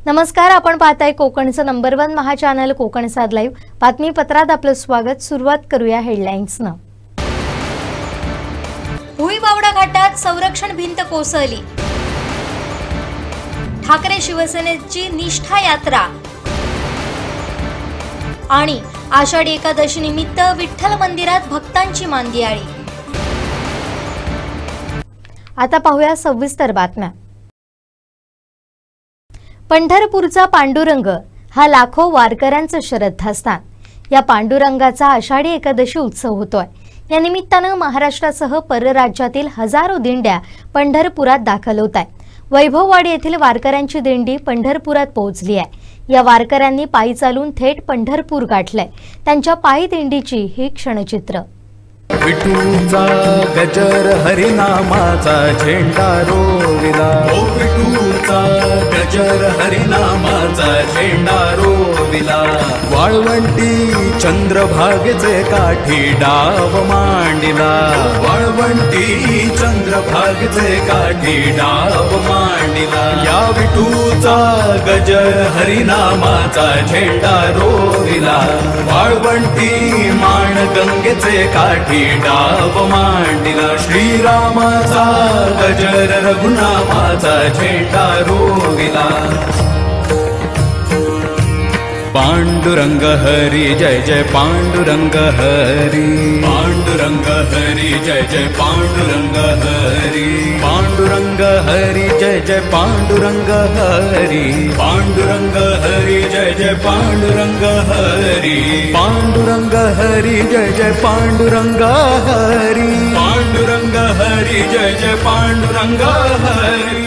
नमस्कार, आपण पाहताय कोकणचं नंबर 1 महा चॅनल कोकणसाद लाईव्ह. बातमीपत्रात आपलं स्वागत. सुरुवात करूया हेडलाईन्सनं. भुईबावडा घाटात संरक्षण भिंत कोसळली. ठाकरे शिवसेनेची निष्ठा यात्रा आणि आषाढी एकादशी निमित्त विठ्ठल मंदिरात भक्तांची मांदियाळी. आता पाहूया सविस्तर बातम्या. पंढरपूरचा पांडुरंग हा लाखो वारकऱ्यांचं श्रद्धास्थान. या पांडुरंगाचा आषाढी एकादशी उत्सव होतोय. या निमित्तानं महाराष्ट्रासह परराज्यातील हजारो दिंड्या पंढरपुरात दाखल होत आहेत. वैभववाडी येथील वारकऱ्यांची दिंडी पंढरपुरात पोहोचली आहे. या वारकऱ्यांनी पायी चालून थेट पंढरपूर गाठलंय. त्यांच्या पायी दिंडीची ही क्षणचित्र. विठूचा गजर हरिनामाचा झेंडा रोविला. विठूचा गजर हरिनामाचा झेंडा रोविला. वाळवंटी चंद्रभागेचे काठी डाव मांडिला. वाळवंटी चंद्रभागेचे काठी डाव मांडिला. या विठूचा गजर हरिनामाचा झेंडा रोविला. वाळवंटी मान गंगेचे काठी डाव मांडिला. श्रीरामाचा गजर रघुनामाचा झेंडा रोविला. पांडुरंग हरी जय जय पांडुरंग हरी. पांडुरंग हरी जय जय पांडुरंग हरी. पांडुरंग हरी जय जय पांडुरंग हरी. पांडुरंग हरी जय जय पांडुरंग हरी. पांडुरंग हरी जय जय पांडुरंग हरी. पांडुरंग हरी जय जय पांडुरंग हरी.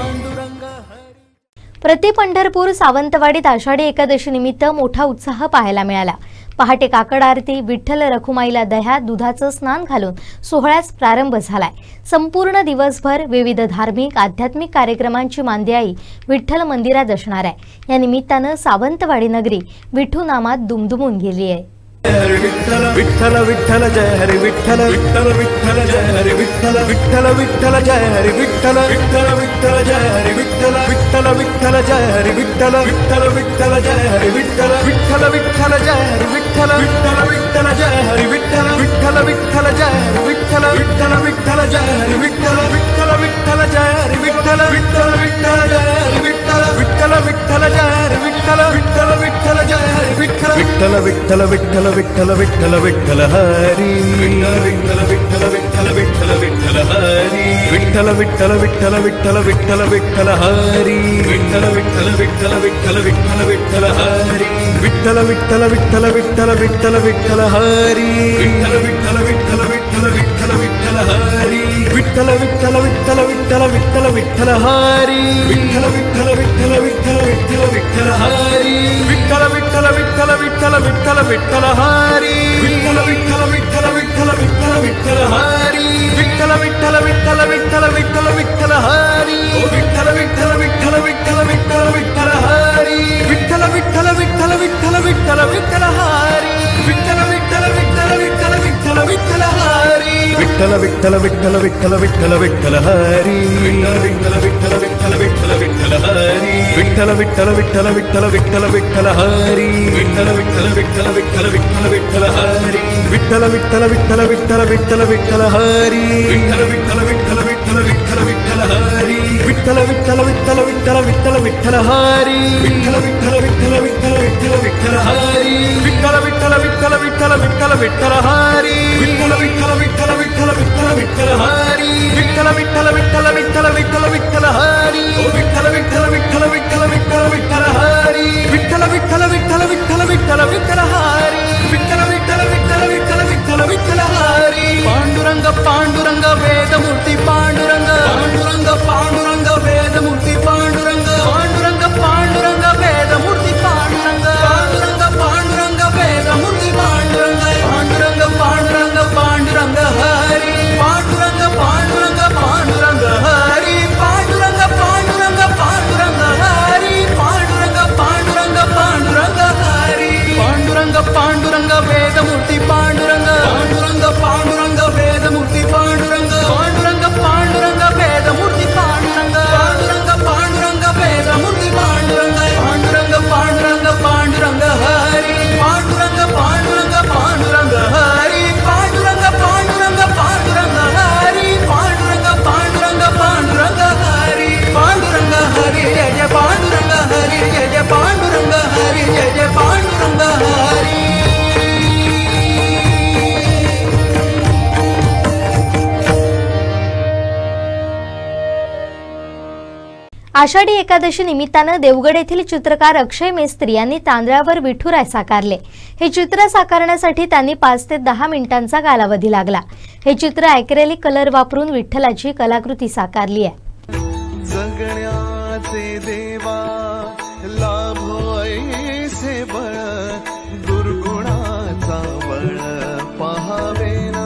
प्रति पंढरपूर सावंतवाडीत आषाढी एकादशी निमित्त मोठा उत्साह पाहायला मिळाला. पहाटे काकड आरती, विठ्ठल रखुमाईला दह्यात दुधाचं स्नान घालून सोहळ्यास प्रारंभ झालाय. संपूर्ण दिवसभर विविध धार्मिक आध्यात्मिक कार्यक्रमांची मांदियाळी विठ्ठल मंदिरात असणार आहे. या निमित्तानं सावंतवाडी नगरी विठू नामात दुमदुमून गेली आहे. विठ्ठल विठ्ठल विठ्ठल जय हरी विठ्ठल. विठ्ठल विठ्ठल जय हरी विठ्ठल. विठ्ठल विठ्ठल जय हरी विठ्ठल. विठ्ठल विठ्ठल जय हरी विठ्ठल. विठ्ठल विठ्ठल जय हरी विठ्ठल. विठ्ठल विठ्ठल जय हरी विठ्ठल. विठ्ठल विठ्ठल जय हरी विठ्ठल. विठ्ठल विठ्ठल जय हरी विठ्ठल. विठ्ठल विठ्ठल जय हरी विठ्ठल. विठ्ठल विठ्ठल जय हरी विठ्ठल. विठ्ठल विठ्ठल जय हरी विठ्ठल. विठ्ठल विठ्ठल जय हरी विठ्ठल. विठ्ठल विठ्ठल जय हरी विठ्ठल. विठ्ठल विठ्ठल जय हरी विठ्ठल. विठ्ठल विठ्ठल विठ्ठल विठ्ठल विठ्ठल विठ्ठल हरी. विठ्ठल विठ्ठल विठ्ठल विठ्ठल विठ्ठल हरी. विठ्ठल विठ्ठल विठ्ठल विठ्ठल विठ्ठल विठ्ठल हरी. विठ्ठल विठ्ठल विठ्ठल विठ्ठल विठ्ठल विठ्ठल हरी. विठ्ठल विठ्ठल विठ्ठल विठ्ठल विठ्ठल विठ्ठल हरी. विठ्ठल विठ्ठल विठ्ठल विठ्ठल विठ्ठल विठ्ठल हरी. विठ्ठल विठ्ठल विठ्ठल विठ्ठल विठ्ठल विठ्ठल हरी. विठ्ठल विठ्ठल विठ्ठल विठ्ठल विठ्ठल विठ्ठल हरी. विठ्ठल विठ्ठल विठ्ठल विठ्ठल विठ्ठल विठ्ठल हरी. विठ्ठल विठ्ठल विठ्ठल विठ्ठल विठ्ठल विठ्ठल हरी. विठ्ठल विठ्ठल विठ्ठल विठ्ठल विठ्ठल विठ्ठल हरी. विठ्ठल विठ्ठल विठ्ठल विठ्ठल विठ्ठल विठ्ठल हरी. विठ्ठल विठ्ठल विठ्ठल विठ्ठल विठ्ठल विठ्ठल हरी. विठ्ठल विठ्ठल विठ्ठल विठ्ठल विठ्ठल विठ्ठल हरी. विठ्ठल विठ्ठल विठ्ठल विठ्ठल विठ्ठल विठ्ठल हरी. विठ्ठल विठ्ठल विठ्ठल विठ्ठल विठ्ठल हरी. विठ्ठल विठ्ठल विठ्ठल विठ्ठल विठ्ठल विठ्ठल हरी. विठ्ठल विठ्ठल विठ्ठल विठ्ठल विठ्ठल विठ्ठल हरी. विठ्ठल विठ्ठल विठ्ठल विठ्ठल विठ्ठल विठ्ठल हरी. विठ्ठल विठ्ठल विठ्ठल विठ्ठल विठ्ठल विठ्ठल हरी. विठ्ठल विठ्ठल विठ्ठल विठ्ठल विठ्ठल विठ्ठल हरी. विठ्ठल विठ्ठल विठ्ठल विठ्ठल विठ्ठल विठ्ठल हरी. विठ्ठल विठ्ठल विठ्ठल विठ्ठल विठ्ठल विठ्ठल हरी. विठ्ठल विठ्ठल विठ्ठल विठ्ठल विठ्ठल विठ्ठल हरी. विठ्ठल विठ्ठल विठ्ठल विठ्ठल विठ्ठल विठ्ठल हरी. विठ्ठल विठ्ठल विठ्ठल विठ्ठल विठ्ठल विठ्ठल हरी. विठ्ठल विठ्ठल विठ्ठल विठ्ठल विठ्ठल विठ्ठल हरी. विठ्ठल विठ्ठल विठ्ठल विठ्ठल विठ्ठल विठ्ठल हरी. पांडुरंग पांडुरंग वेदमूर्ती पांडुरंग. पांडुरंग पांडुरंग वेदमूर्ती पांडुरंग. पांडुरंग पांडुरंग वेदमूर्ती पांडुरंग. पांडुरंग पांडुरंग वेदमूर्ती पांडुरंग. पांडुरंग पांडुरंग पांडुरंग हरी. पांडुरंग पांडुरंग पांडुरंग हरी. आषाढी एकादशी निमित्तानं देवगड येथील चित्रकार अक्षय मेस्त्री यांनी तांदळावर विठुराय साकारले। हे चित्र साकारण्यासाठी त्यांनी 5 ते 10 मिनिटांचा कालावधी लागला। हे चित्र ॲक्रेलिक कलर वापरून विठ्ठलाची कलाकृती साकारली आहे। जगण्याचे देवा लाभो ऐसे बळ दुर्गुणाचा बळ पहावेना।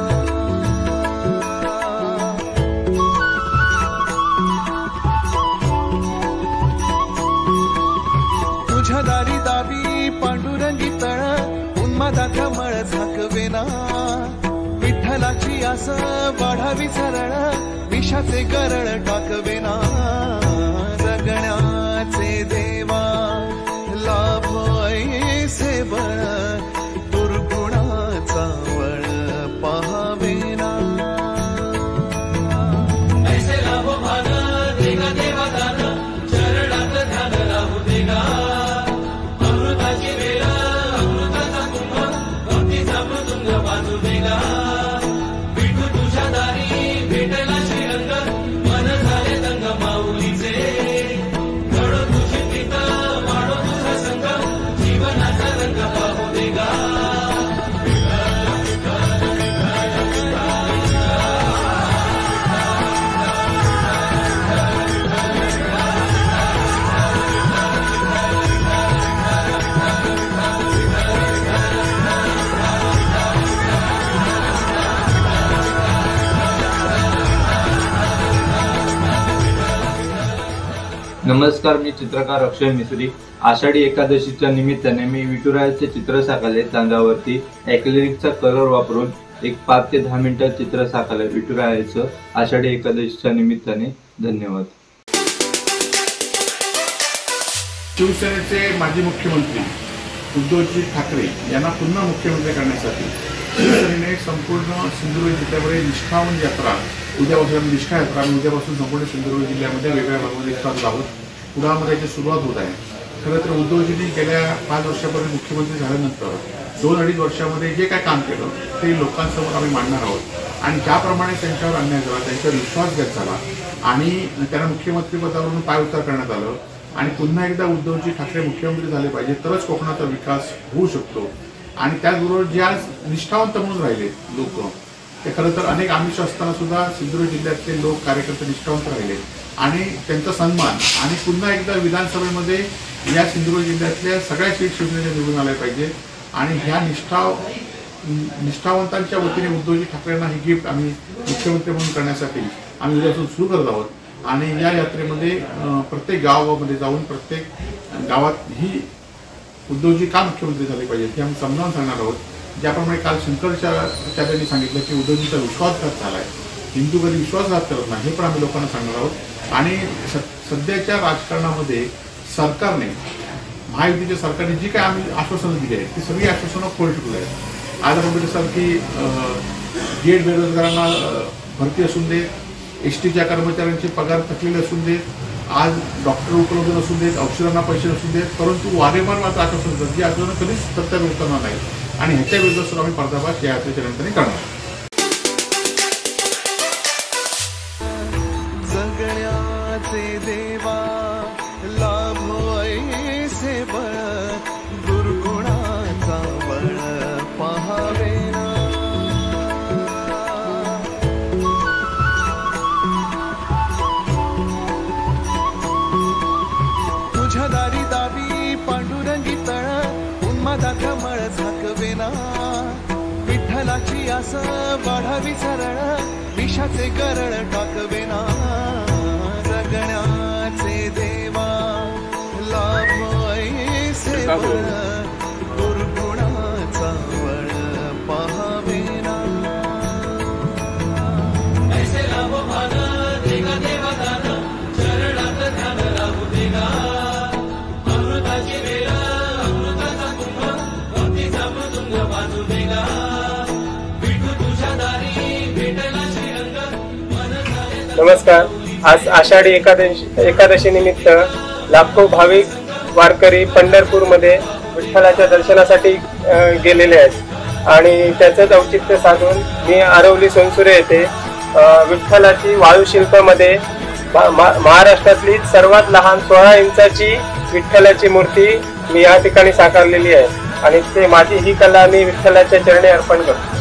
तुझ्या दारी दावी पांडुरंगी तळ उन्मादाचा मळ झाकवेना। विठ्ठलाची आस वाढावी सरळ विषाचे गरळ टाकवेना। जगण्याचे देवा लाभो ऐसे बळ दुर्गुणाचा बळ पहावेना। ऐसे लाभो भान देगा देवा दान चरणात ध्यान राहू देगा। अमृताची वेळ अमृताचा कुंभ भक्तीचा मृदुंग वाजू देगा। विठू तुझ्या दारी भेटला श्रीरंग मन झाले दंग माऊलीचे। घडो तुझी प्रीत वाढो तुझा संग जीवनाचा रंग पाहू देगा। नमस्कार, मी चित्रकार अक्षय मेस्त्री। आषाढी एकादशीच्या निमित्ताने मी विठुरायाचे चित्र साकारले। तांदळावरती ॲक्रेलिकचा कलर वापरून एक 5 ते 10 मिनिटात चित्र साकारले विठुरायाचं आषाढी एकादशीच्या निमित्ताने। धन्यवाद। शिवसेनेचे माजी मुख्यमंत्री उद्धवजी ठाकरे यांना पुन्हा मुख्यमंत्री करण्यासाठी शिवसेनेने संपूर्ण सिंधुदुर्ग जिल्ह्यामध्ये निष्ठावंत यात्रा उद्यापासून निष्ठा यात्रा उद्यापासून संपूर्ण सिंधुदुर्ग जिल्ह्यामध्ये वेगवेगळ्या भागामध्ये चालू आहोत। कुडाळमध्ये याची सुरुवात होत आहे। खरं तर उद्धवजींनी गेल्या 5 वर्षापूर्वी मुख्यमंत्री झाल्यानंतर 2-2.5 वर्षामध्ये जे काय काम केलं ते लोकांसमोर आम्ही मांडणार आहोत आणि ज्याप्रमाणे त्यांच्यावर अन्याय झाला, त्यांच्यावर विश्वासघात झाला आणि त्यांना मुख्यमंत्रीपदावरून पायउतार करण्यात आलं आणि पुन्हा एकदा उद्धवजी ठाकरे मुख्यमंत्री झाले पाहिजे तरच कोकणाचा विकास होऊ शकतो। आणि त्याचबरोबर जे आज निष्ठावंत म्हणून राहिले लोक ते खरं तर अनेक आमिष असताना सुद्धा सिंधुदुर्ग जिल्ह्यातले लोक कार्यकर्ते निष्ठावंत राहिले आणि त्यांचा सन्मान आणि पुन्हा एकदा विधानसभेमध्ये या सिंधुदुर्ग जिल्ह्यातल्या सगळ्या सीट शिवसेनेच्या निवडून आल्या पाहिजे आणि ह्या निष्ठावंतांच्या वतीने उद्धवजी ठाकरेंना ही गिफ्ट आम्ही मुख्यमंत्री म्हणून करण्यासाठी आम्ही उद्यापासून सुरू करत आहोत आणि या यात्रेमध्ये प्रत्येक गावामध्ये जाऊन प्रत्येक गावात ही उद्धवजी का मुख्यमंत्री झाले पाहिजेत हे आम्ही समजावून सांगणार आहोत। ज्याप्रमाणे काल शंकराचार्यांनी सांगितलं की उद्धवजींचा विश्वासघात झाला आहे, हिंदू कधी विश्वासघात करत नाही, हे पण आम्ही लोकांना सांगणार आहोत। आणि सध्याच्या राजकारणामध्ये सरकारने महायुतीच्या सरकारने जी काय आम्ही आश्वासनं दिली आहेत ती सगळी आश्वासनं खोल टिकली आहेत। आज आपण बघितलं की गेट बेरोजगारांना भरती असून देत, एसटीच्या कर्मचाऱ्यांचे पगार थकलेले असून देत, आज डॉक्टर उपलब्ध नसून देत, औषधांना पैसे नसून देत, परंतु वारेमार मात्र आश्वासन देतात जी आश्वासनं कधीच सत्याग्रह करणार नाही आणि ह्याच्या विरुद्ध सुद्धा आम्ही पर्दाफाश या यात्रेच्या निमित्ताने करणार। जगण्याचे देवा लाभो ऐसे बळ दुर्गुणाचा बळ पहावेना। तुझ्या दारी दावी पांडुरंगी तळ उन्मादाचा मळ झाकवेना। विठ्ठलाची आस वाढावी सरळ विषाचे गरळ टाकवेना। जगण्याचे देवा लाभो ऐसे बळ दुर्गुणाचा बळ पहावेना। ऐसे लाभो भान देगा देवा दान चरणात ध्यान राहू देगा। अमृताची वेळ अमृताचा कुंभ भक्तीचा मृदुंग वाजू देगा। विठू तुझ्या दारी भेटला श्रीरंग मन झाले। नमस्कार, आज आषाढी एकादशी निमित्त लाखो भाविक वारकरी पंढरपूरमध्ये विठ्ठलाच्या दर्शनासाठी गेलेले आहेत आणि त्याचंच औचित्य साधून मी आरवली सोनसुरे येथे विठ्ठलाची वाळू शिल्पामध्ये महाराष्ट्रातली सर्वात लहान 16 इंचाची विठ्ठलाची मूर्ती मी या ठिकाणी साकारलेली आहे आणि ते माझी ही कला मी विठ्ठलाच्या चरणी अर्पण करतो.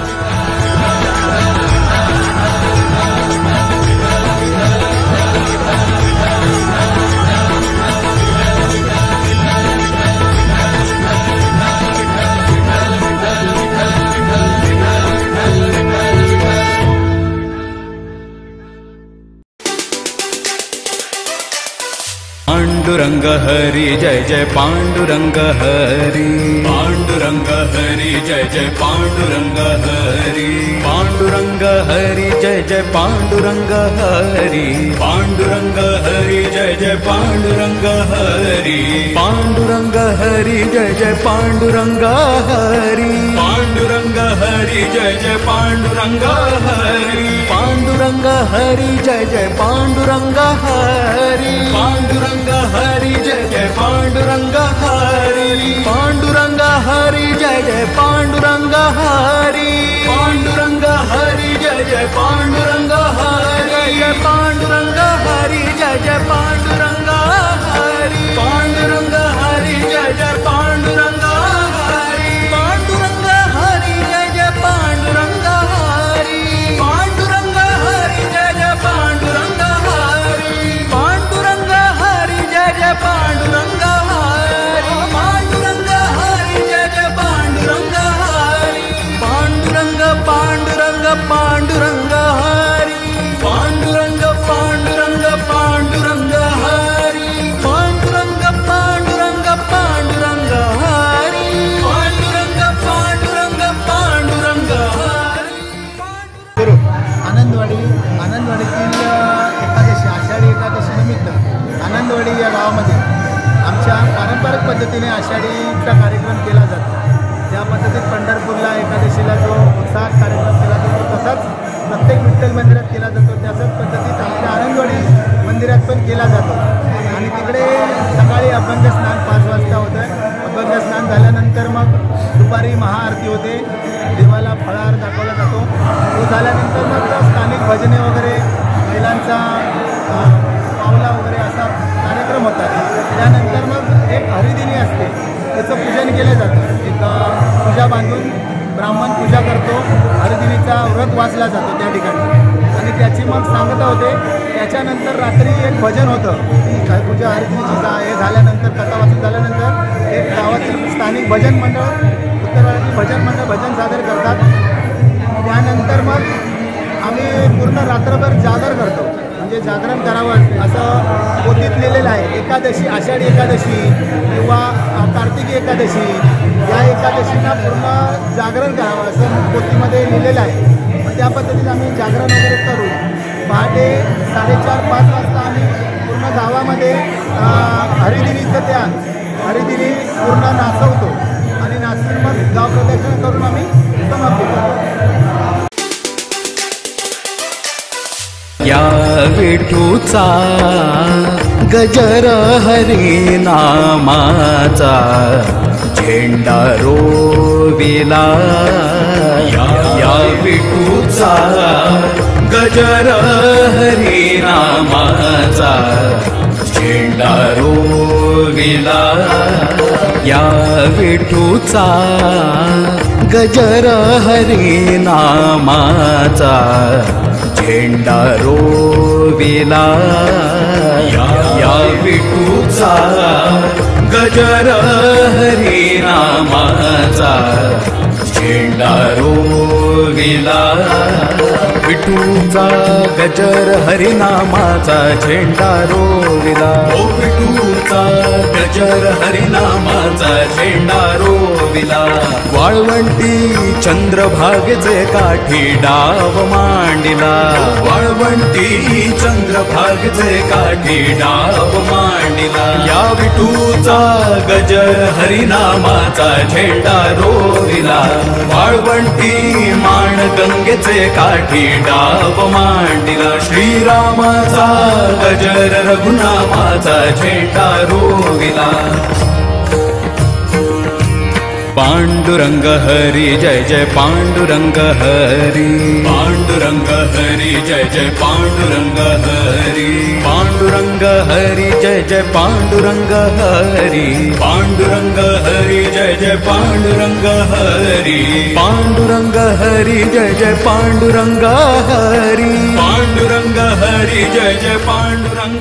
पांडुरंग हरी जय जय पांडुरंग हरी, पांडुरंग हरी जय जय पांडुरंग हरी, पांडुरंग हरी जय जय पांडुरंग हरी, पांडुरंग हरी जय जय पांडुरंग हरी, पांडुरंग हरी जय जय पांडुरंग हरी, पांडुरंग हरी जय जय पांडुरंग हरी, पांडुरंग हरी जय जय पांडुरंग हरी, पांडुरंग हरी जय जय पांडुरंग हरी, पांडुरंग हरी जय जय पांडुरंग हरी, पांडुरंग हरी जय जय पांडुरंग हरी, पांडुरंग हरी जय जय पांडुरंग हरी, पांडुरंग हरी जय जय पांडुरंग हरी, पांडुरंग हरी जय जय पांडुरंग हरी, पांडुरंग हरी जय जय पांडुरंग हरी, पांडुरंग हरी जय जय पांडुरंग हरी, पांडुरंग हरी जय जय पांडुरंग हरी, पांडुरंग पांडुरंग पांडुरंग हरी, पांडुरंग पांडुरंग पांडुरंग हरी, पांडुरंग पांडुरंग पांडुरंग हरी, पांडुरंग पांडुरंग पांडुरंग हरी. आनंदवाडीतील एकादशी, आषाढी एकादशी निमित्त आनंदवाडी या गावामध्ये आमच्या पारंपरिक पद्धतीने आषाढीचा कार्यक्रम केला जातो. ज्या पद्धतीत पंढरपूरला एकादशीला जो उत्साहात कार्यक्रम केला जातो तसाच प्रत्येक विठ्ठल मंदिरात केला जातो. त्याच्याच पद्धतीत आमच्या आनंदवाडी मंदिरात पण केला जातो. आणि तिकडे सकाळी अभंग स्नान 5 वाजता होतं आहे. अभंग स्नान झाल्यानंतर मग दुपारी महाआरती होते, देवाला फळाहार दाखवला जातो. तो झाल्यानंतर मग स्थानिक भजने वगैरे, महिलांचा पावला वगैरे असा कार्यक्रम होतात. त्यानंतर मग एक हरिदिनी असते, त्याचं पूजन केलं जातं. एक पूजा बांधून ब्राह्मण पूजा करतो, हरिदिनीचा व्रत वाचला जातो त्या ठिकाणी आणि त्याची मग सांगता होते. त्याच्यानंतर रात्री एक भजन होतं. ती पूजा हरिदिनीची हे झाल्यानंतर, कथा वाचून झाल्यानंतर एक गावातील स्थानिक भजन मंडळ, उत्तरवाड्यातील भजन मंडळ भजन सादर करतात. त्यानंतर मग आम्ही पूर्ण रात्रभर जागर करतो. म्हणजे जागरण करावं असं पोथीत लिहिलेलं आहे. एकादशी, आषाढी एकादशी किंवा कार्तिकी एकादशी, या एकादशींना पूर्ण जागरण करावं असं पोथीमध्ये लिहिलेलं आहे. त्या पद्धतीने आम्ही जागरण वगैरे करू. पहाटे 4:30-5 वाजता आम्ही पूर्ण गावामध्ये हरिदिनीचं त्या हरिदिनी पूर्ण नाचवतो आणि नाचून मग गाव प्रदक्षिणा करून आम्ही समाप्ती करतो. या विठूचा गजर हरी नामाचा झेंडा रोविला, या विठूचा गजर हरी नामाचा झेंडा रोविला, या विठूचा गजर हरी नामाचा झेंडा रोविला, या विठूचा गजर हरी नामाचा झेंडा रोविला, विठूचा गजर हरिनामाचा झेंडा रोविला, ओ विठूचा गजर हरिनामाचा झेंडा रोविला. वाळवंटी चंद्रभागेचे काठी डाव मांडिला, वाळवंटी चंद्रभागेचे काठी डाव मांडिला, या विठूचा गजर हरिनामाचा झेंडा रोविला, वाळवंटी माण गंगेचे काठी डाव मांडिला, श्रीरामाचा गजर रघुनामाचा झेंडा रोविला. पांडुरंग हरी जय जय पांडुरंग हरी पांडुरंग हरी जय जय पांडुरंग हरी पांडुरंग हरी जय जय पांडुरंग हरी पांडुरंग हरी जय जय पांडुरंग हरी पांडुरंग हरी जय जय पांडुरंग हरी पांडुरंग हरी जय जय पांडुरंग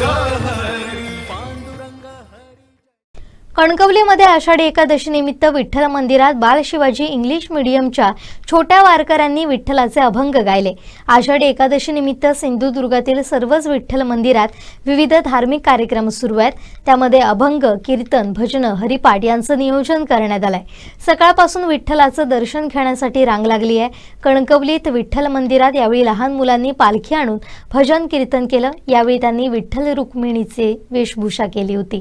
कणकवलीमध्ये आषाढी एकादशी निमित्त विठ्ठल मंदिरात बाल शिवाजी इंग्लिश मीडियमच्या छोट्या वारकऱ्यांनी विठ्ठलाचे अभंग गायले। आषाढी एकादशी निमित्त सिंधुदुर्गातील सर्वच विठ्ठल मंदिरात विविध धार्मिक कार्यक्रम सुरू आहेत। त्यामध्ये अभंग, कीर्तन, भजन, हरिपाठ यांचं नियोजन करण्यात आलंय। सकाळपासून विठ्ठलाचं दर्शन घेण्यासाठी रांग लागली आहे। कणकवलीत विठ्ठल मंदिरात यावेळी लहान मुलांनी पालखी आणून भजन कीर्तन केलं। यावेळी त्यांनी विठ्ठल रुक्मिणीचे वेशभूषा केली होती।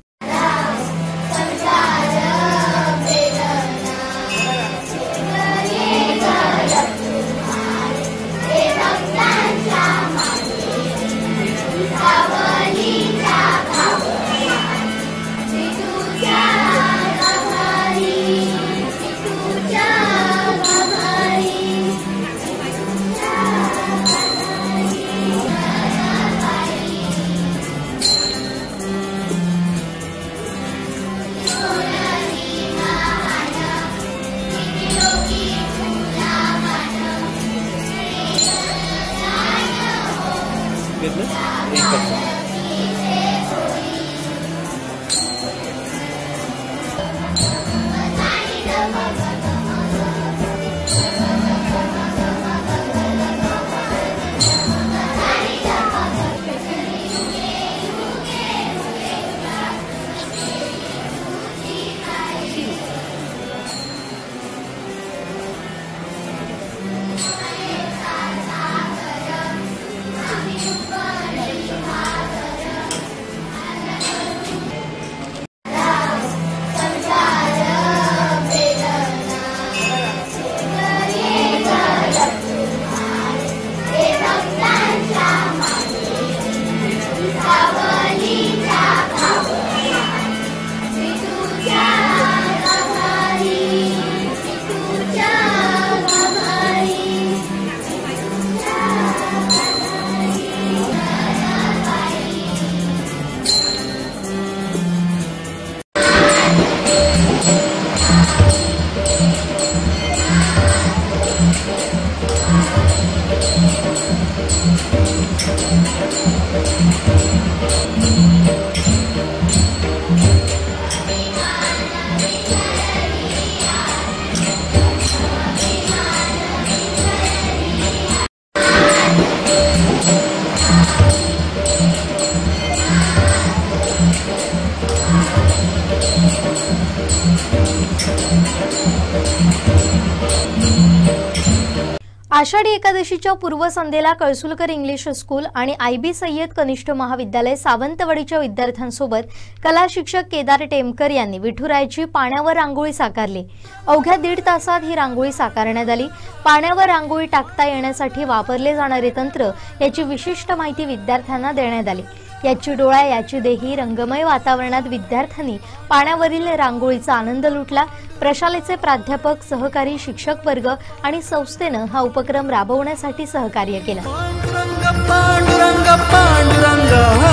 आषाढी एकादशीच्या पूर्वसंध्येला कळसुलकर इंग्लिश स्कूल आणि आयबी सय्यद कनिष्ठ महाविद्यालय सावंतवाडीच्या विद्यार्थ्यांसोबत कला शिक्षक केदार टेमकर यांनी विठुरायाची पाण्यावर रांगोळी साकारली। अवघ्या 1.5 तासात ही रांगोळी साकारण्यात आली। पाण्यावर रांगोळी टाकता येण्यासाठी वापरले जाणारे तंत्र याची विशिष्ट माहिती विद्यार्थ्यांना देण्यात आली। याची डोळा याची देही रंगमय वातावरणात विद्यार्थ्यांनी पाण्यावरील रांगोळीचा आनंद लुटला। प्रशालेचे प्राध्यापक, सहकारी शिक्षक वर्ग आणि संस्थेनं हा उपक्रम राबवण्यासाठी सहकार्य केलं। पांडुरंग पांडुरंग पांडुरंग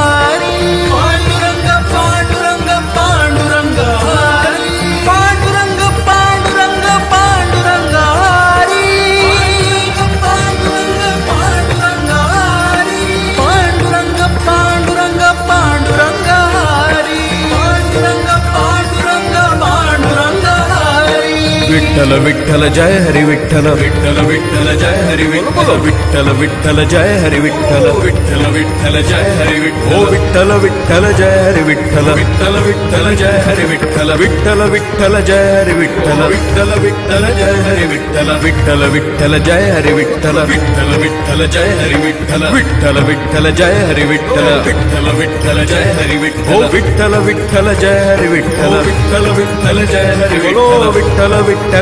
हरी पांडुरंग पांडुरंग पांडुरंग हरी पांडुरंग पांडुरंग पांडुरंग हरी पांडुरंग पांडुरंग हरी पांडुरंग पांडुरंग पांडुरंग हरी पांडुरंग पांडुरंग पांडुरंग हरी विठ्ठल विठ्ठल जय हरी विठ्ठल विठ्ठल विठ्ठल जय हरी विठ्ठल विठ्ठल विठ्ठल जय हरी विठ्ठल विठ्ठल विठ्ठल जय हरी विठ्ठल विठ्ठल विठ्ठल जय हरी विठ्ठल विठ्ठल विठ्ठल जय हरी विठ्ठल विठ्ठल विठ्ठल जय हरी विठ्ठल विठ्ठल विठ्ठल जय हरी विठ्ठल विठ्ठल विठ्ठल जय हरी विठ्ठल विठ्ठल विठ्ठल जय हरी विठ्ठल विठ्ठल विठ्ठल जय हरी विठ्ठल विठ्ठल विठ्ठल जय हरी विठ्ठल विठ्ठल विठ्ठल जय हरी विठ्ठल विठ्ठल विठ्ठल जय हरी विठ्ठल विठ्ठल विठ्ठल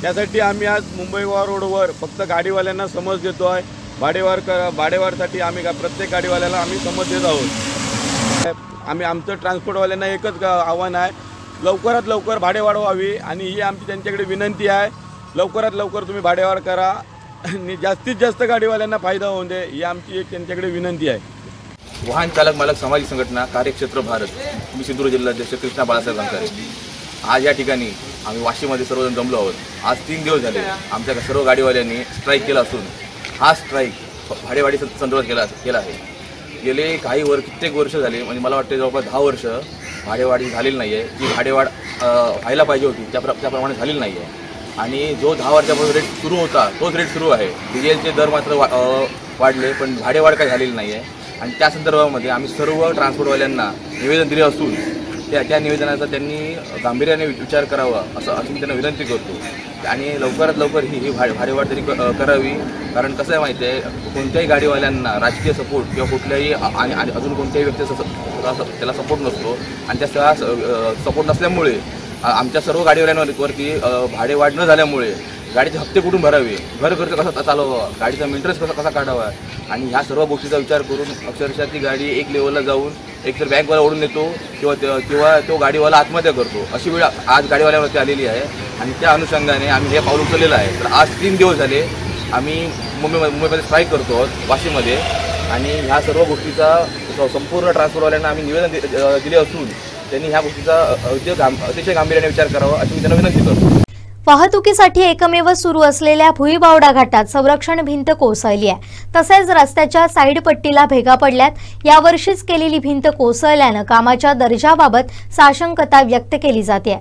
त्यासाठी आम्ही आज मुंबई गोवा रोडवर फक्त गाडीवाल्यांना समज देतो आहे. भाडेवाढसाठी आम्ही प्रत्येक गाडीवाल्याला आम्ही समज देत आहोत. आमचं ट्रान्सपोर्टवाल्यांना एकच आव्हान आहे, लवकरात लवकर भाडेवाढ व्हावी आणि ही आमची त्यांच्याकडे विनंती आहे. लवकरात लवकर तुम्ही भाडेवाढ करा आणि जास्तीत जास्त गाडीवाल्यांना फायदा होऊ दे, ही आमची एक त्यांच्याकडे विनंती आहे. वाहन चालक मालक सामाजिक संघटना कार्यक्षेत्र भारत, मी सिंधुदुर्ग जिल्हाध्यक्ष कृष्णा बाळासाहेब अंकारे. आज या ठिकाणी आम्ही वाशीमध्ये सर्वजण जमलो आहोत. आज 3 दिवस झाले आमच्या सर्व गाडीवाल्यांनी स्ट्राईक केला असून हा स्ट्राईक भाडेवाढी संदर्भात केला आहे. गेले कित्येक वर्ष झाले, म्हणजे मला वाटते जवळपास 10 वर्ष भाडेवाढी झालेली नाही आहे. जी भाडेवाढ व्हायला पाहिजे होती त्याप्रमाणे झालेली नाही आहे. आणि जो 10 वर्षापासून रेट सुरू होता तोच रेट सुरू आहे. डिझेलचे दर मात्र वाढले, पण भाडेवाढ काही झालेली नाही आहे. आणि त्या संदर्भामध्ये आम्ही सर्व ट्रान्सपोर्टवाल्यांना निवेदन दिले असून त्या निवेदनाचा त्यांनी गांभीर्याने विचार करावा असं मी त्यांना विनंती करतो. आणि लवकरात लवकर ही भाडेवाढ त्यांनी करावी. कारण कसं आहे माहिती आहे, कोणत्याही गाडीवाल्यांना राजकीय सपोर्ट किंवा कुठल्याही आणि अजून कोणत्याही व्यक्तीचा त्याला सपोर्ट नसतो. आणि त्या सपोर्ट नसल्यामुळे आमच्या सर्व गाडीवाल्यांवरती भाडेवाढ न झाल्यामुळे गाडीचे हप्ते कुठून भरावे, घर खर्च कसा चालवावा, गाडीचा मेंटेनन्स कसा काढावा, आणि ह्या सर्व गोष्टीचा विचार करून अक्षरशः ती गाडी एक लेवलला जाऊन एकतर बँकवाला ओढून नेतो किंवा तो गाडीवाला आत्महत्या करतो. अशी वेळ आज गाडीवाल्यावरती आलेली आहे. आणि त्या अनुषंगाने आम्ही हे पाऊल उचललेलं आहे. तर आज 3 दिवस झाले आम्ही मुंबईमध्ये स्ट्राईक करतो आहोत वाशीमध्ये. आणि ह्या सर्व गोष्टीचा संपूर्ण ट्रान्सपोर्टवाल्यांना आम्ही निवेदन दिले असून त्यांनी ह्या गोष्टीचा अतिशय गांभीर्याने विचार करावा अशी मी त्यांना विनंती करतो. वाहतुकीसाठी एकमेव सुरू असलेल्या भुईबावडा घाटात संरक्षण भिंत कोसळली आहे. तसेच रस्त्याच्या साईड पट्टीला भेगा पडल्यात. यावर्षीच केलेली भिंत कोसळल्यानं कामाच्या दर्जाबाबत साशंकता व्यक्त केली जाते.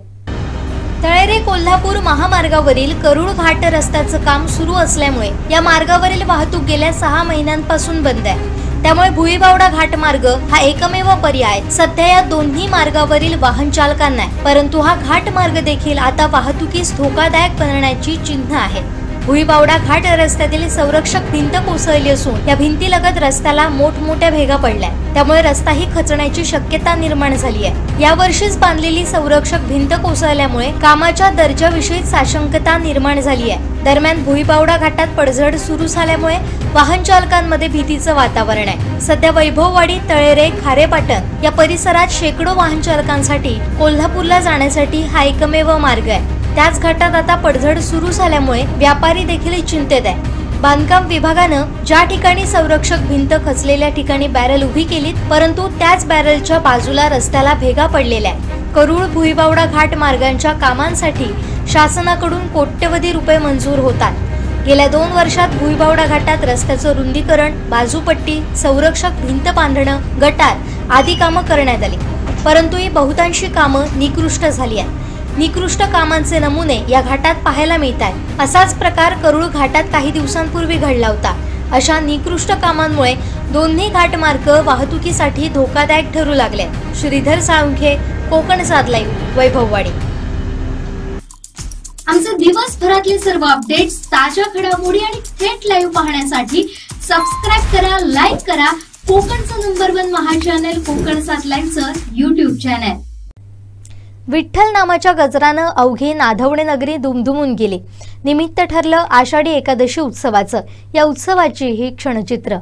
तळेरे कोल्हापूर महामार्गावरील करूळ घाट रस्त्याचं काम सुरू असल्यामुळे या मार्गावरील वाहतूक गेल्या 6 महिन्यांपासून बंद आहे. त्यामुळे भुईबावडा घाट मार्ग हा एकमेव पर्याय सध्या या दोन्ही मार्गावरील वाहन चालकांना आहे. परंतु हा घाट मार्ग देखील आता वाहतुकीस धोकादायक बनण्याची चिन्ह आहेत. भुईबावडा घाट रस्त्यातील संरक्षक भिंत कोसळली असून या भिंतीलगत रस्त्याला मोठमोठ्या भेगा पडल्या. त्यामुळे रस्ताही खचण्याची शक्यता निर्माण झाली आहे. यावर्षीच बांधलेली संरक्षक भिंत कोसळल्यामुळे कामाच्या दर्जाविषयी साशंकता निर्माण झाली आहे. दरम्यान भुईबावडा घाटात पडझड सुरू झाल्यामुळे वाहन चालकांमध्ये भीतीचं वातावरण आहे. सध्या वैभववाडी, तळेरे, खारेपाटण या परिसरात शेकडो वाहन चालकांसाठी कोल्हापूरला जाण्यासाठी हा एकमेव मार्ग आहे. त्याच घाटात आता पडझड सुरू झाल्यामुळे व्यापारी देखील चिंतेत आहे. बांधकाम विभागानं ज्या ठिकाणी संरक्षक भिंत खचलेल्या ठिकाणी बॅरल उभी केलीत, परंतु त्याच बॅरलच्या बाजूला रस्त्याला भेगा पडलेल्या आहेत. करूळ भुईबावडा घाट मार्गांच्या कामांसाठी शासनाकडून कोट्यवधी रुपये मंजूर होतात. गेल्या 2 वर्षात भुईबावडा घाटात रस्त्याचं रुंदीकरण, बाजूपट्टी, संरक्षक भिंत बांधणं, गटार आदी कामं करण्यात आली. परंतु ही बहुतांशी कामं निकृष्ट झाली आहेत. निकृष्ट कामांचे नमुने या घाटात पाहायला मिळतात. असाच प्रकार करूळ घाटात काही दिवसांपूर्वी घडला होता. अशा निकृष्ट कामांमुळे दोन्ही घाटमार्ग वाहतुकीसाठी धोकादायक ठरू लागले. श्रीधर साळुंखे, कोकण सात लाईव्ह, वैभववाडी. आमचे दिवसभरातले सर्व अपडेट्स, ताज्या घडामोडी आणि थेट लाईव्ह पाहण्यासाठी सबस्क्राईब करा, लाईक करा कोकणचं नंबर 1 महा चॅनल कोकण सात लाईव्हचं YouTube चॅनल. विठ्ठल नामाच्या गजरानं अवघी नाधवणे नगरी दुमदुमून गेली. निमित्त ठरलं आषाढी एकादशी उत्सवाचं. या उत्सवाची ही क्षणचित्र.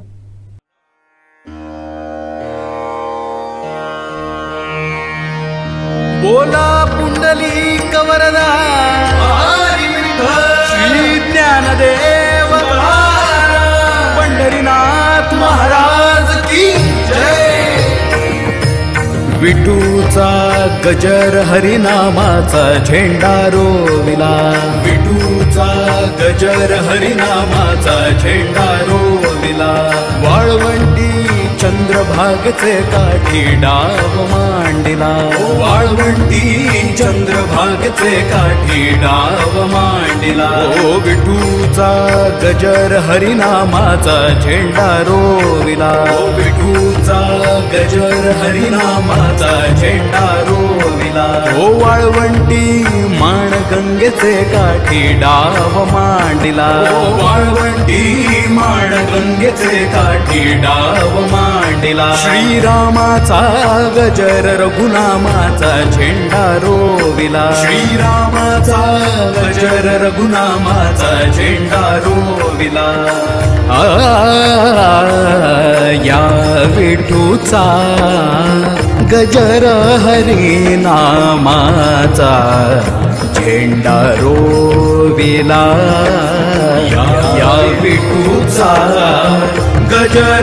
बोला पुंडलिक वरदा श्री ज्ञानदेव पंढरीनाथ महाराज की जय. विठूचा गजर हरिनामाचा झेंडा रोविला. विठूचा गजर हरिनामाचा झेंडा रोविला. वाळवंटी चंद्रभागेचे काठी डाव मांडिला. वाळवंटी चंद्रभागेचे काठी डाव मांडिला. ओ विठूचा गजर हरिनामाचा झेंडा रोविला. विठूचा गजर हरिनामाचा झेंडा रोविला. ओ वाळवंटी माण गंगेचे काठी डाव मांडिला. वाळवंटी माण गंगेचे काठी डाव मांडिला. श्रीरामाचा गजर रघुनामाचा झेंडा रोविला. रोविला श्रीरामाचा गजर रघुनामाचा झेंडा रोविला या विठूचा गजर हरिनामाचा झेंडा रोविला या विठूचा गजर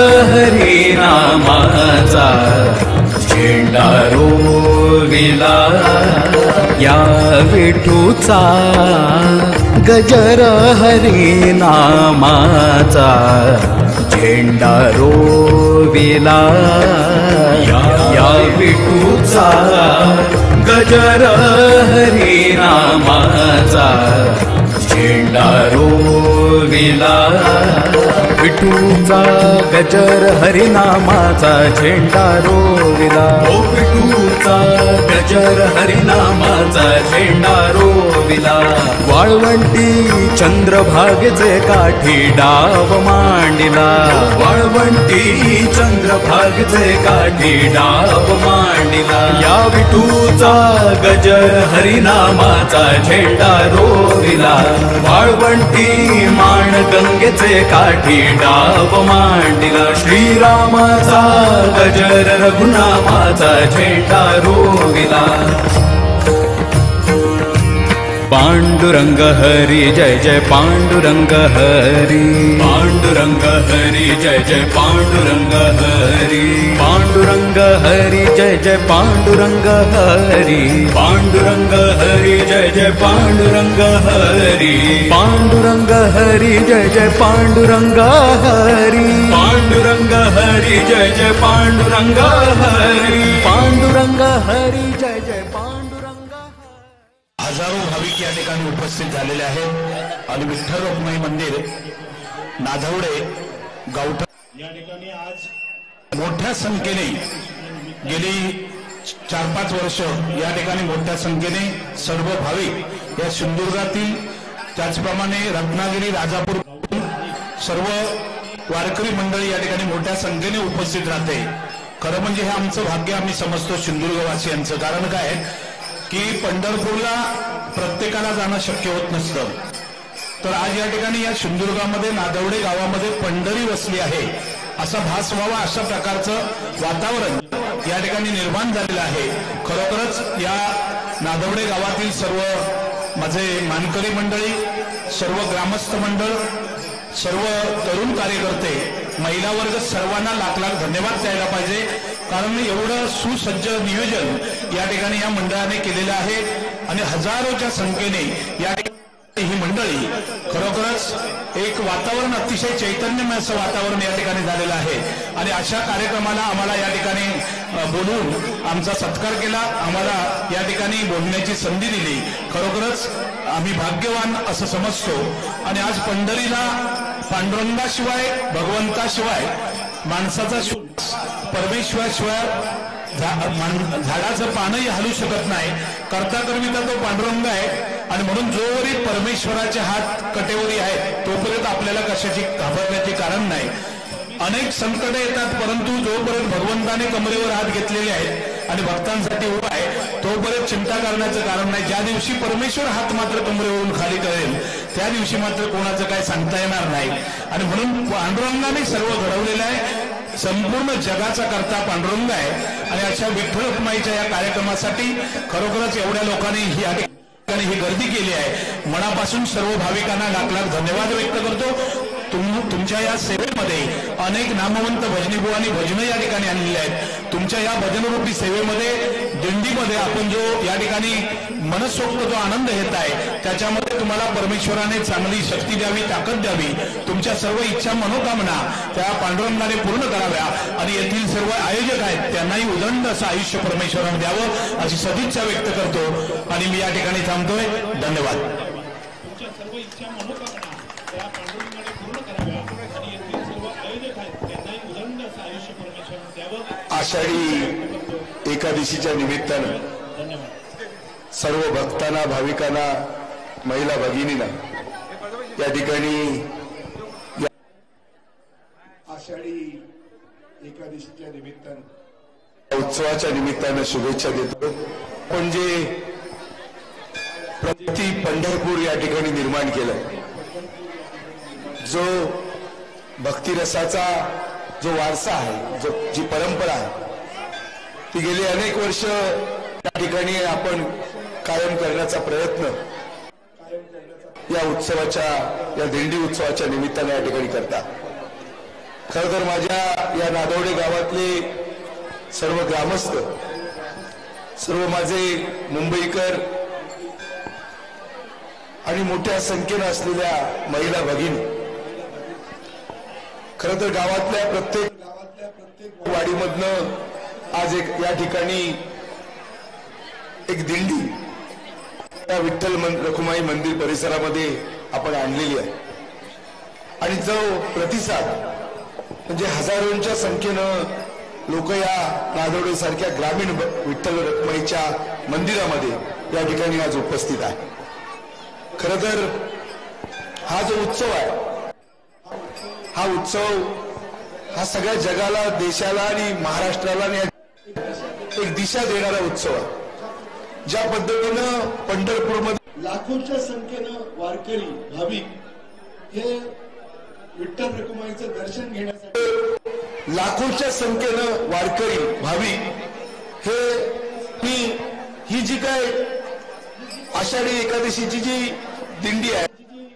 हरिनामाचा झेंडा रोविला या विठूचा गजर हरिनामाचा झेंडा रोविला या विठूचा गजर हरिनामाचा झेंडा रोविला विठूचा गजर हरिनामाचा झेंडा रोविला विठूचा गजर हरिनामाचा झेंडा रोविला वाळवंटी चंद्रभागेचे काठी डाव मांडिला वाळवंटी चंद्रभागेचे काठी डाव मांडिला या विठूचा गजर हरिनामाचा झेंडा रोविला वाळवंटी माण गंगेचे काठी डाव मांडिला श्रीरामाचा गजर रघुनामाचा झेंडा रोविला पांडुरंग हरी जय जय पांडुरंग हरी पांडुरंग हरी जय जय पांडुरंग हरी पांडुरंग हरी जय जय पांडुरंग हरी पांडुरंग हरी जय जय पांडुरंग हरी पांडुरंग हरी जय जय पांडुरंग हरी पांडुरंग हरी जय जय पांडुरंग हरी पांडुरंग हरी जय जय पांडुरंग हजारो भाविक या ठिकाणी उपस्थित झालेले आहेत आणि विठ्ठल रखुमाई मंदिर नाधवडे गावठा या ठिकाणी आज मोठ्या संख्येने गेली 4-5 वर्ष या ठिकाणी मोठ्या संख्येने सर्व भाविक या सिंधुदुर्गातील त्याचप्रमाणे रत्नागिरी राजापूर सर्व वारकरी मंडळी या ठिकाणी मोठ्या संख्येने उपस्थित राहते। खरं म्हणजे हे आमचं भाग्य आम्ही समजतो सिंधुदुर्गवासियांचं। कारण काय की पंढरपूरला प्रत्येकाला जाणं शक्य होत नसतं, तर आज या ठिकाणी या सिंधुदुर्गामध्ये नादवडे गावामध्ये पंढरी वसली आहे असा भास व्हावा अशा प्रकारचं वातावरण या ठिकाणी निर्माण झालेलं आहे। खरोखरच या नादवडे गावातील सर्व माझे मानकरी मंडळी, सर्व ग्रामस्थ मंडळ, सर्व तरुण कार्यकर्ते, महिला वर्ग सर्वांना लाख लाख धन्यवाद द्यायला पाहिजे। कारण एवढं सुसज्ज नियोजन या ठिकाणी या मंडळाने केलेलं आहे आणि हजारोच्या संख्येने या ही मंडळी खरोखरच एक वातावरण अतिशय चैतन्यमय असं वातावरण या ठिकाणी झालेलं आहे आणि अशा कार्यक्रमाला आम्हाला या ठिकाणी बोलून आमचा सत्कार केला, आम्हाला या ठिकाणी बोलण्याची संधी दिली। खरोखरच आम्ही भाग्यवान असं समजतो आणि आज पंढरीला पांडुरंगाशिवाय, भगवंताशिवाय, माणसाचा परमेश्वराशिवाय झाडाचं पानही हलू शकत नाही। करता करविता तो पांडुरंग आहे आणि म्हणून जोवरी परमेश्वराचे हात कटेवरी आहेत तोपर्यंत आपल्याला कशाची घाबरण्याचे कारण नाही। अनेक संकटे येतात, परंतु जोपर्यंत भगवंताने कमरेवर हात घेतलेले आहेत आणि भक्तांसाठी उभा आहे तोपर्यंत चिंता करण्याचं कारण नाही। ज्या दिवशी परमेश्वर हात मात्र कमरेवरून खाली करेल त्या दिवशी मात्र कोणाचं काय सांगता येणार नाही आणि म्हणून पांडुरंगाने सर्व घडवलेलं आहे। संपूर्ण जगाचा करता पांडुरंग आहे आणि अशा विठ्ठल रखुमाईच्या या कार्यक्रमासाठी खरोखरच एवढ्या लोकांनी ही गर्दी केली आहे। मनापासून सर्व भाविकांना लाख लाख धन्यवाद व्यक्त करतो। तुमच्या या सेवेमध्ये अनेक नामवंत भजनीबू आणि भजनं या ठिकाणी आणलेली आहेत। तुमच्या या भजनरूपी सेवेमध्ये, दिंडीमध्ये आपण जो या ठिकाणी मनसोक्त जो आनंद घेत आहे त्याच्यामध्ये तुम्हाला परमेश्वराने चांगली शक्ती द्यावी, ताकद द्यावी, तुमच्या सर्व इच्छा मनोकामना त्या पांडुरंगाने पूर्ण कराव्या आणि येथील सर्व आयोजक आहेत त्यांनाही उदंड असं आयुष्य परमेश्वराने द्यावं अशी सदिच्छा व्यक्त करतो आणि मी या ठिकाणी थांबतोय। धन्यवाद। तुमच्या सर्व इच्छा मनोकामना त्या पांडुरंगाने पूर्ण कराव्या आणि येथील सर्व आयोजक आहेत त्यांनाही उदंड असं आयुष्य परमेश्वराने द्यावं। आषाढी एकादशीच्या निमित्तानं सर्व भक्तांना, भाविकांना, महिला भगिनींना या ठिकाणी आषाढी एकादशीच्या निमित्तानं, उत्सवाच्या निमित्तानं शुभेच्छा देतो। पण जे प्रति पंढरपूर या ठिकाणी निर्माण केलं। जो भक्तिरसाचा जो वारसा आहे, जी परंपरा आहे, ती गेली अनेक वर्ष त्या ठिकाणी आपण कायम करण्याचा प्रयत्न या उत्सवाच्या, या दिंडी उत्सवाच्या निमित्ताने या ठिकाणी करतात। खरं तर माझ्या या नादवडे गावातले सर्व ग्रामस्थ, सर्व माझे मुंबईकर आणि मोठ्या संख्येने असलेल्या महिला भगिनी, खरं तर गावातल्या प्रत्येक वाडीमधनं आज या ठिकाणी एक दिंडी त्या विठ्ठल रखुमाई मंदिर परिसरामध्ये आपण आणलेली आहे। आणि जो प्रतिसाद म्हणजे हजारोंच्या संख्येनं लोक या नादवडे सारख्या ग्रामीण विठ्ठल रखुमाईच्या मंदिरामध्ये या ठिकाणी आज उपस्थित आहे। खरं तर हा जो उत्सव आहे, हा उत्सव हा सगळ्या जगाला, देशाला आणि महाराष्ट्राला एक दिशा देणारा उत्सव आहे। ज्या पद्धतीनं पंढरपूरमध्ये लाखोंच्या संख्येनं वारकरी भाविक हे विठ्ठल रखुमाईचं दर्शन घेण्यासाठी, लाखोंच्या संख्येनं वारकरी भाविक हे ही जी काय आषाढी एकादशीची जी दिंडी आहे,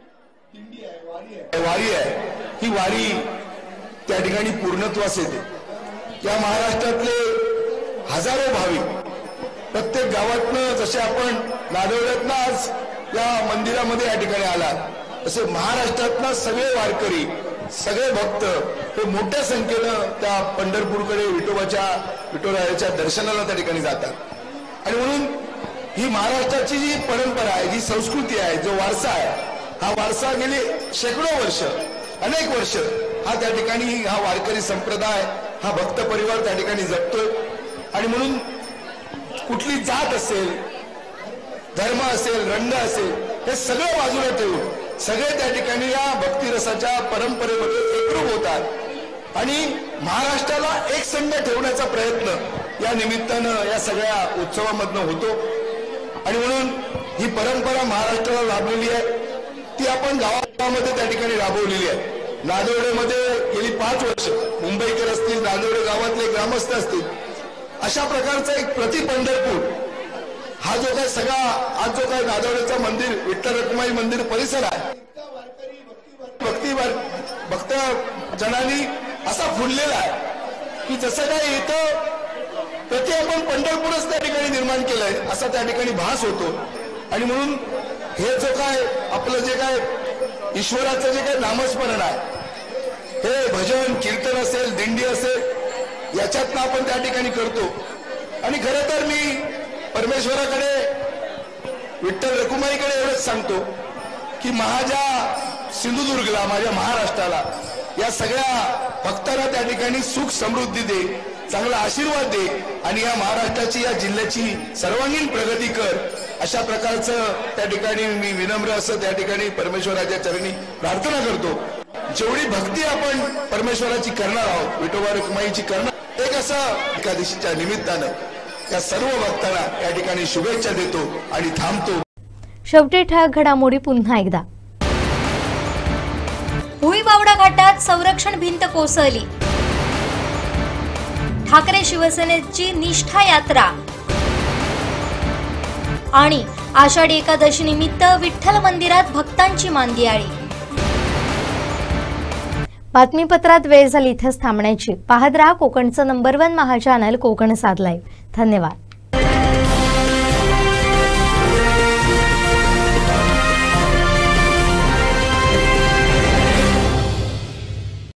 वारी आहे, ही वारी त्या ठिकाणी पूर्णत्वास येते। या महाराष्ट्रातले हजारो भाविक प्रत्येक गावातनं, जसे आपण नादवड्यातनं आज या मंदिरामध्ये या ठिकाणी आला, तसे महाराष्ट्रातनं सगळे वारकरी, सगळे भक्त हे मोठ्या संख्येनं त्या पंढरपूरकडे विठोरायाच्या दर्शनाला त्या ठिकाणी जातात। आणि म्हणून ही महाराष्ट्राची जी परंपरा आहे, जी संस्कृती आहे, जो वारसा आहे, हा वारसा गेली शेकडो वर्ष, अनेक वर्ष हा त्या ठिकाणी हा वारकरी संप्रदाय, हा भक्त परिवार त्या ठिकाणी जपतोय। आणि म्हणून कुठली जात असेल, धर्म असेल, रंग असेल, हे सगळं बाजूला ठेवून सगळे त्या ठिकाणी या भक्तिरसाच्या परंपरेमध्ये एकरूप होतात आणि महाराष्ट्राला एक संघ ठेवण्याचा प्रयत्न या निमित्तानं या सगळ्या उत्सवामधनं होतो। आणि म्हणून ही परंपरा महाराष्ट्राला लाभलेली आहे, ती आपण गावागावामध्ये त्या ठिकाणी राबवलेली आहे। नांदवडेमध्ये गेली 5 वर्ष मुंबईकर असतील, नांदवडे गावातले ग्रामस्थ असतील, अशा प्रकारचा एक प्रति पंढरपूर हा जो काय सगळा आज जो काय नांदवडेचा मंदिर विठ्ठल रखुमाई मंदिर परिसर आहे, भक्त जनांनी असा फुललेला आहे की जसं काय इथं प्रति आपण पंढरपूरच त्या ठिकाणी निर्माण केलंय असा त्या ठिकाणी भास होतो। आणि म्हणून हे जो काय आपलं जे काय ईश्वराचं जे काय नामस्मरण आहे, हे भजन कीर्तन असेल, दिंडी असेल, याच्यातनं आपण त्या ठिकाणी करतो। आणि खरं तर मी परमेश्वराकडे, विठ्ठल रखुमाईकडे एवढंच सांगतो की माझ्या सिंधुदुर्गला, माझ्या महाराष्ट्राला, या सगळ्या भक्तांना त्या ठिकाणी सुख समृद्धी दे, चांगला आशीर्वाद दे आणि या महाराष्ट्राची, या जिल्ह्याची सर्वांगीण प्रगती कर, अशा प्रकारचं त्या ठिकाणी मी विनम्र असं त्या ठिकाणी परमेश्वराच्या चरणी प्रार्थना करतो। जेवढी भक्ती आपण परमेश्वराची करणार आहोत, विठोबा रखुमाईची करणार, एक असं एकादशीच्या निमित्तानं या सर्व भक्तांना या ठिकाणी शुभेच्छा देतो आणि थांबतो। शेवटी ठळक घडामोडी पुन्हा एकदा। भुईबावडा घाटात संरक्षण भिंत कोसळली, ठाकरे शिवसेनेची निष्ठा यात्रा आणि आषाढी एकादशी निमित्त विठ्ठल मंदिरात भक्तांची मांदियाळी। बातमीपत्रात वेळ झाली इथेच थांबण्याची। पाहत रहा कोकणचं नंबर 1 महा चॅनल कोकण सात लाईव्ह। धन्यवाद।